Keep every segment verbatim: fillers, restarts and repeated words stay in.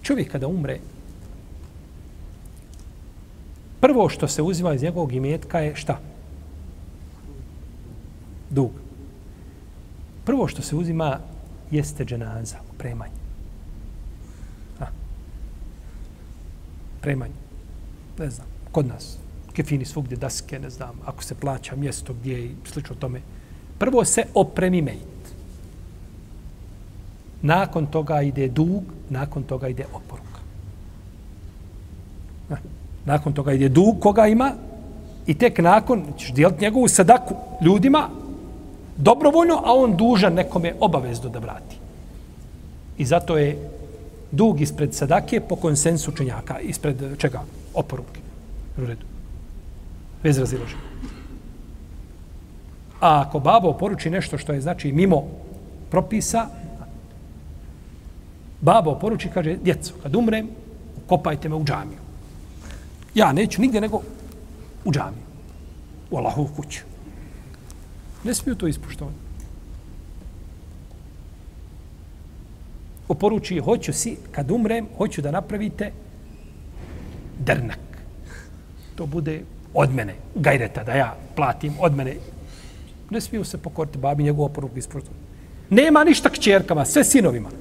čovjek kada umre, prvo što se uzima iz njegovog imetka je šta? Dug. Prvo što se uzima jeste dženaza, premanje. Ha. Premanje. Ne znam, kod nas. Kefini svugdje daske, ne znam, ako se plaća mjesto gdje i slično tome. Prvo se opremi mejt. Nakon toga ide dug, nakon toga ide oporuka. Ha. Nakon toga ide dug koga ima i tek nakon ćeš dijeliti njegovu sadaku ljudima dobrovoljno, a on dužan nekome obavezno da vrati. I zato je dug ispred sadake po konsensu učenjaka. Ispred čega? Oporuke. U redu. Bez razilaženja. A ako babo poruči nešto što je znači mimo propisa, babo poruči, kaže, djeco, kad umrem, ukopajte me u džamiju. Ja neću nigdje nego u džamiju. U Allahovu kuću. Ne smiju to ispuštovati. Oporuči, hoću si, kad umrem, hoću da napravite dernak. To bude od mene, gajreta, da ja platim od mene. Ne smiju se pokoriti babi njegovu oporuku ispuštovati. Nema ništa kćerkama, sve sinovima.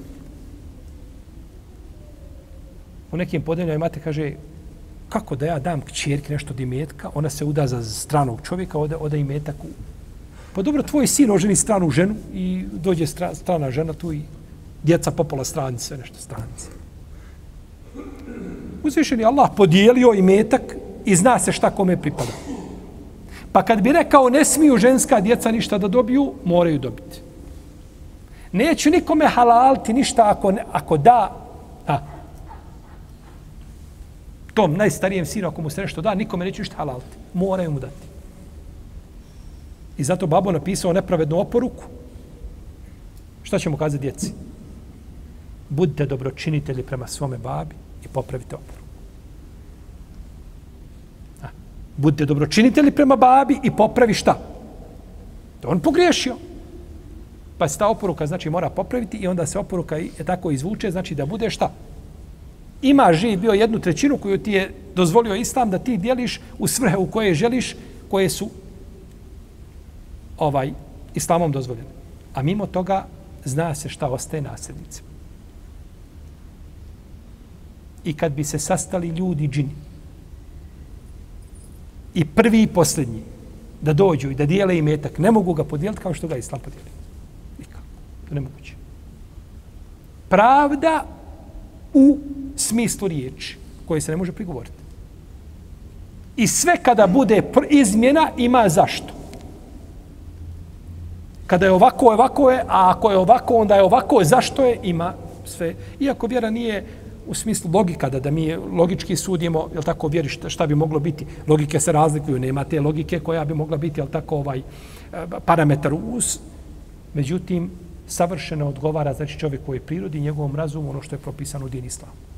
U nekim podeljima imate, kaže, kako da ja dam kćerki nešto od imetka, ona se uda za stranog čovjeka, ode, ode imetak u... Pa dobro, tvoj sin oženi stranu ženu i dođe stra, strana žena tu i djeca popola stranice, sve nešto stranice. Uzvišen je Allah podijelio imetak i zna se šta kome pripada. Pa kad bi rekao ne smiju ženska djeca ništa da dobiju, moraju dobiti. Neću nikome halaliti ništa ako, ne, ako da, a, tom najstarijem sinu, ako mu se nešto da, nikome neću ništa halaliti. Moraju mu dati. I zato babo napisao nepravednu oporuku. Šta ćemo kazati djeci? Budite dobročinitelji prema svome babi i popravite oporuku. A, budite dobročinitelji prema babi i popravi šta? To on pogriješio. Pa se ta oporuka znači mora popraviti i onda se oporuka je tako izvuče, znači da bude šta? Ima živ bio jednu trećinu koju ti je dozvolio Islam da ti dijeliš u svrhe u koje želiš, koje su ovaj Islamom dozvoljene. A mimo toga zna se šta ostaje nasljednicima. I kad bi se sastali ljudi džini i prvi i posljednji da dođu i da dijele imetak, ne mogu ga podijeliti kao što ga Islam podijeli. Nikako. To ne moguće. Pravda u smislu riječi koje se ne može prigovoriti. I sve kada bude izmjena ima zašto. Kada je ovako, ovako je, a ako je ovako, onda je ovako, zašto je, ima sve. Iako vjera nije u smislu logika, da, da mi logički sudimo, jel tako, vjeri šta, šta bi moglo biti. Logike se razlikuju, nema te logike koja bi mogla biti, jel tako, ovaj parametar uz. Međutim, savršeno odgovara, znači čovjek koji je prirodi, njegovom razumu, ono što je propisano u din Islamu.